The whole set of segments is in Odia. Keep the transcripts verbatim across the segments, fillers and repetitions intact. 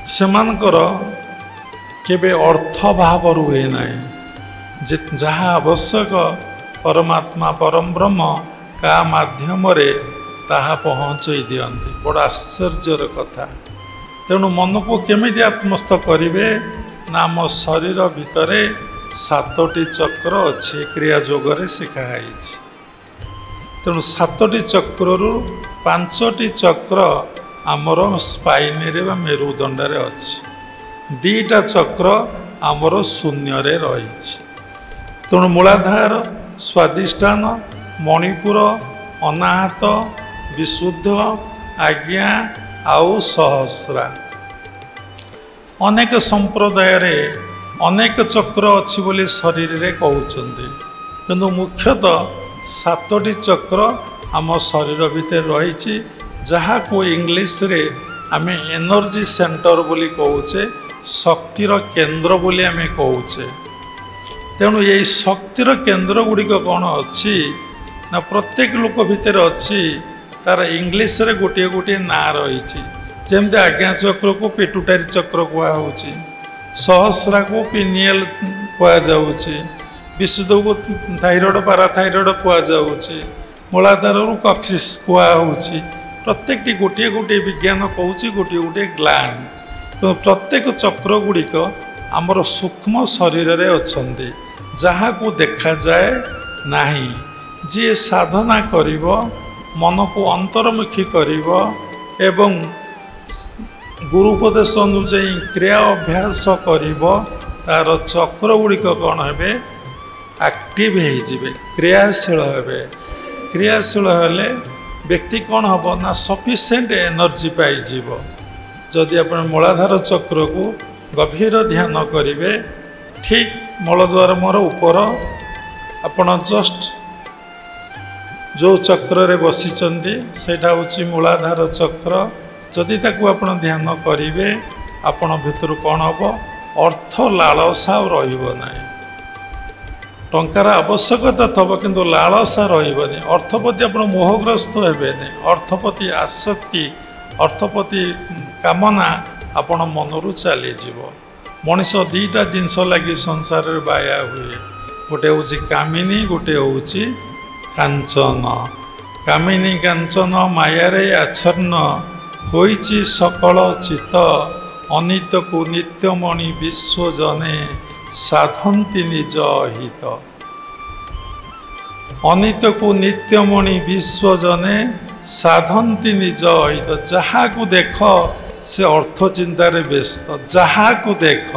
ସେମାନଙ୍କର କେବେ ଅର୍ଥଭାବ ରୁହେ ନାହିଁ। ଯେ ଯାହା ଆବଶ୍ୟକ ପରମାତ୍ମା ପରମବ୍ରହ୍ମ କାହା ମାଧ୍ୟମରେ ତାହା ପହଞ୍ଚେଇ ଦିଅନ୍ତି। ବଡ଼ ଆଶ୍ଚର୍ଯ୍ୟର କଥା। ତେଣୁ ମନକୁ କେମିତି ଆତ୍ମସ୍ଥ କରିବେ ନା ଆମ ଶରୀର ଭିତରେ ସାତଟି ଚକ୍ର ଅଛି, କ୍ରିୟା ଯୋଗରେ ଶିଖା ହେଇଛି। ତେଣୁ ସାତଟି ଚକ୍ରରୁ ପାଞ୍ଚଟି ଚକ୍ର ଆମର ସ୍ପାଇନରେ ବା ମେରୁଦଣ୍ଡରେ ଅଛି, ଦୁଇଟା ଚକ୍ର ଆମର ଶୂନ୍ୟରେ ରହିଛି। ତେଣୁ ମୂଳାଧାର, ସ୍ୱାଦିଷ୍ଠାନ, ମଣିପୁର, ଅନାହତ, ବିଶୁଦ୍ଧ, ଆଜ୍ଞା ଆଉ ସହସ୍ରା। ଅନେକ ସମ୍ପ୍ରଦାୟରେ ଅନେକ ଚକ୍ର ଅଛି ବୋଲି ଶରୀରରେ କହୁଛନ୍ତି, କିନ୍ତୁ ମୁଖ୍ୟତଃ ସାତଟି ଚକ୍ର ଆମ ଶରୀର ଭିତରେ ରହିଛି, ଯାହାକୁ ଇଂଲିଶରେ ଆମେ ଏନର୍ଜି ସେଣ୍ଟର ବୋଲି କହୁଛେ, ଶକ୍ତିର କେନ୍ଦ୍ର ବୋଲି ଆମେ କହୁଛେ। ତେଣୁ ଏଇ ଶକ୍ତିର କେନ୍ଦ୍ର ଗୁଡ଼ିକ କ'ଣ ଅଛି ନା ପ୍ରତ୍ୟେକ ଲୋକ ଭିତରେ ଅଛି। ତାର ଇଂଲିଶରେ ଗୋଟିଏ ଗୋଟିଏ ନାଁ ରହିଛି। ଯେମିତି ଆଜ୍ଞା ଚକ୍ରକୁ ପିଟୁଟାରୀ ଚକ୍ର କୁହାହେଉଛି, ସହସ୍ରାକୁ ପିନିଏଲ କୁହାଯାଉଛି, ବିଶୁଦ୍ଧକୁ ଥାଇରଏଡ଼ ପାରାଥାଇରଏଡ଼ କୁହାଯାଉଛି, ମୂଳାଧାରରୁ କକ୍ସିସ୍ କୁହାହେଉଛି। ପ୍ରତ୍ୟେକଟି ଗୋଟିଏ ଗୋଟିଏ ବିଜ୍ଞାନ କହୁଛି ଗୋଟିଏ ଗୋଟିଏ ଗ୍ଲାଣ୍ଡ। ପ୍ରତ୍ୟେକ ଚକ୍ର ଗୁଡ଼ିକ ଆମର ସୂକ୍ଷ୍ମ ଶରୀରରେ ଅଛନ୍ତି, ଯାହାକୁ ଦେଖାଯାଏ ନାହିଁ। ଯିଏ ସାଧନା କରିବ, ମନକୁ ଅନ୍ତର୍ମୁଖୀ କରିବ ଏବଂ ଗୁରୁ ଉପଦେଶ ଅନୁଯାୟୀ କ୍ରିୟା ଅଭ୍ୟାସ କରିବ, ତାର ଚକ୍ର ଗୁଡ଼ିକ କ'ଣ ହେବେ? ଆକ୍ଟିଭ ହେଇଯିବେ, କ୍ରିୟାଶୀଳ ହେବେ। କ୍ରିୟାଶୀଳ ହେଲେ ବ୍ୟକ୍ତି କ'ଣ ହେବ ନା ସଫିସିଏଣ୍ଟ ଏନର୍ଜି ପାଇଯିବ। ଯଦି ଆପଣ ମୂଳାଧାର ଚକ୍ରକୁ ଗଭୀର ଧ୍ୟାନ କରିବେ, ଠିକ୍ ମୂଳଦ୍ୱାରମର ଉପର ଆପଣ ଜଷ୍ଟ ଯେଉଁ ଚକ୍ରରେ ବସିଛନ୍ତି ସେଇଟା ହେଉଛି ମୂଳାଧାର ଚକ୍ର। ଯଦି ତାକୁ ଆପଣ ଧ୍ୟାନ କରିବେ, ଆପଣ ଭିତରୁ କ'ଣ ହେବ? ଅର୍ଥ ଲାଳସା ଆଉ ରହିବ ନାହିଁ। ଟଙ୍କାର ଆବଶ୍ୟକତା ଥିବ କିନ୍ତୁ ଲାଳସା ରହିବନି। ଅର୍ଥ ପ୍ରତି ଆପଣ ମୋହଗ୍ରସ୍ତ ହେବେନି। ଅର୍ଥ ପ୍ରତି ଆସକ୍ତି, ଅର୍ଥ ପ୍ରତି କାମନା ଆପଣ ମନରୁ ଚାଲିଯିବ। ମଣିଷ ଦୁଇଟା ଜିନିଷ ଲାଗି ସଂସାରରେ ବାୟା ହୁଏ, ଗୋଟେ ହେଉଛି କାମିନୀ, ଗୋଟେ ହେଉଛି କାଞ୍ଚନ। କାମିନୀ କାଞ୍ଚନ ମାୟାରେ ଆଚ୍ଛନ୍ନ, ହୋଇଛି ସକଳ ଚିତ, ଅନିତକୁ ନିତ୍ୟମଣି ବିଶ୍ୱଜନେ, ସାଧନ୍ତି ନିଜ ହିତ। ଅନିତକୁ ନିତ୍ୟମଣି ବିଶ୍ୱଜନେ, ସାଧନ୍ତି ନିଜ ହିତ। ଯାହାକୁ ଦେଖ ସେ ଅର୍ଥ ଚିନ୍ତାରେ ବ୍ୟସ୍ତ, ଯାହାକୁ ଦେଖ।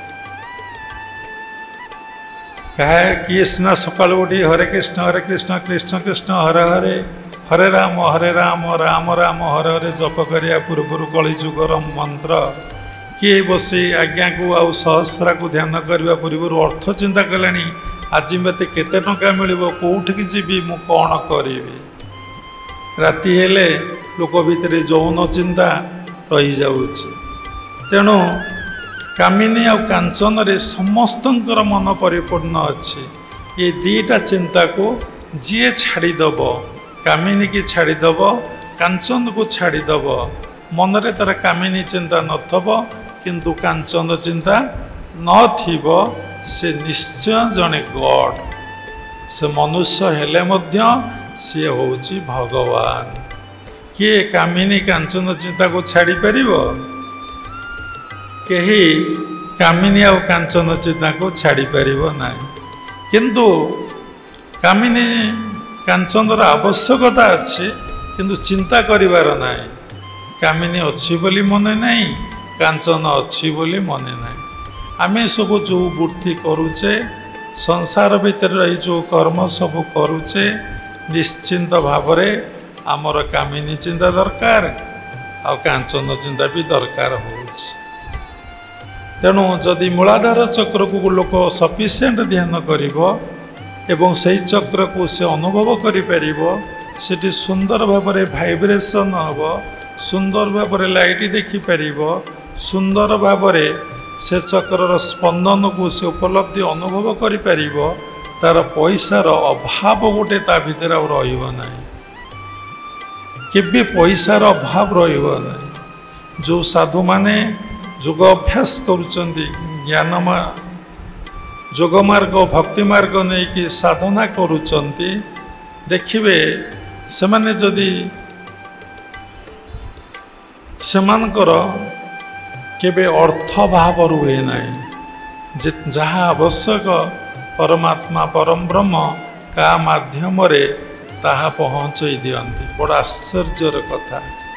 କାହା କିଏ ସିନା ସକାଳୁ ଉଠି ହରେ କୃଷ୍ଣ ହରେ କୃଷ୍ଣ କୃଷ୍ଣ କୃଷ୍ଣ ହରେ ହରେ, ହରେ ରାମ ହରେ ରାମ ରାମ ରାମ ହରେ ହରେ ଜପ କରିବା ପୂର୍ବରୁ କଳିଯୁଗର ମନ୍ତ୍ର, କିଏ ବସି ଆଜ୍ଞାକୁ ଆଉ ସହସ୍ରାକୁ ଧ୍ୟାନ କରିବା ପୂର୍ବରୁ ଅର୍ଥ ଚିନ୍ତା କଲେଣି। ଆଜି ମୋତେ କେତେ ଟଙ୍କା ମିଳିବ, କେଉଁଠିକି ଯିବି, ମୁଁ କ'ଣ କରିବି। ରାତି ହେଲେ ଲୋକ ଭିତରେ ଯୌନ ଚିନ୍ତା ରହିଯାଉଛି। ତେଣୁ କାମିନୀ ଆଉ କାଞ୍ଚନରେ ସମସ୍ତଙ୍କର ମନ ପରିପୂର୍ଣ୍ଣ ଅଛି। ଏ ଦୁଇଟା ଚିନ୍ତାକୁ ଯିଏ ଛାଡ଼ିଦେବ, କାମିନୀକି ଛାଡ଼ିଦେବ, କାଞ୍ଚନକୁ ଛାଡ଼ିଦେବ, ମନରେ ତାର କାମିନୀ ଚିନ୍ତା ନଥିବ କିନ୍ତୁ କାଞ୍ଚନ ଚିନ୍ତା ନଥିବ, ସେ ନିଶ୍ଚୟ ଜଣେ ଗଡ୍। ସେ ମନୁଷ୍ୟ ହେଲେ ମଧ୍ୟ ସିଏ ହେଉଛି ଭଗବାନ। କିଏ କାମିନୀ କାଞ୍ଚନ ଚିନ୍ତାକୁ ଛାଡ଼ିପାରିବ? କେହି କାମିନୀ ଆଉ କାଞ୍ଚନ ଚିନ୍ତାକୁ ଛାଡ଼ିପାରିବ ନାହିଁ। କିନ୍ତୁ କାମିନୀ କାଞ୍ଚନର ଆବଶ୍ୟକତା ଅଛି, କିନ୍ତୁ ଚିନ୍ତା କରିବାର ନାହିଁ। କାମିନୀ ଅଛି ବୋଲି ମନେ ନାହିଁ, କାଞ୍ଚନ ଅଛି ବୋଲି ମନେ ନାହିଁ। ଆମେ ସବୁ ଯେଉଁ ବୃତ୍ତି କରୁଛେ, ସଂସାର ଭିତରେ ରହି ଯେଉଁ କର୍ମ ସବୁ କରୁଛେ, ନିଶ୍ଚିନ୍ତ ଭାବରେ ଆମର କାମିନୀ ଚିନ୍ତା ଦରକାର ଆଉ କାଞ୍ଚନ ଚିନ୍ତା ବି ଦରକାର ହେଉଛି। ତେଣୁ ଯଦି ମୂଳାଧାର ଚକ୍ରକୁ ଲୋକ ସଫିସିଏଣ୍ଟ ଧ୍ୟାନ କରିବ ଏବଂ ସେହି ଚକ୍ରକୁ ସେ ଅନୁଭବ କରିପାରିବ, ସେଠି ସୁନ୍ଦର ଭାବରେ ଭାଇବ୍ରେସନ୍ ହେବ, ସୁନ୍ଦର ଭାବରେ ଲାଇଟ୍ ଦେଖିପାରିବ, ସୁନ୍ଦର ଭାବରେ ସେ ଚକ୍ରର ସ୍ପନ୍ଦନକୁ ସେ ଉପଲବ୍ଧି ଅନୁଭବ କରିପାରିବ, ତାର ପଇସାର ଅଭାବ ଗୋଟେ ତା ଭିତରେ ଆଉ ରହିବ ନାହିଁ। କେବେ ପଇସାର ଅଭାବ ରହିବ ନାହିଁ। ଯେଉଁ ସାଧୁମାନେ ଯୋଗ ଅଭ୍ୟାସ କରୁଛନ୍ତି, ଜ୍ଞାନ ଯୋଗ ମାର୍ଗ ଭକ୍ତି ମାର୍ଗ ନେଇକି ସାଧନା କରୁଛନ୍ତି, ଦେଖିବେ ସେମାନେ ଯଦି ସେମାନଙ୍କର କେବେ ଅର୍ଥଭାବ ରୁହେ ନାହିଁ। ଯେ ଯାହା ଆବଶ୍ୟକ ପରମାତ୍ମା ପରମବ୍ରହ୍ମ କାହା ମାଧ୍ୟମରେ ତାହା ପହଞ୍ଚେଇ ଦିଅନ୍ତି। ବଡ଼ ଆଶ୍ଚର୍ଯ୍ୟର କଥା।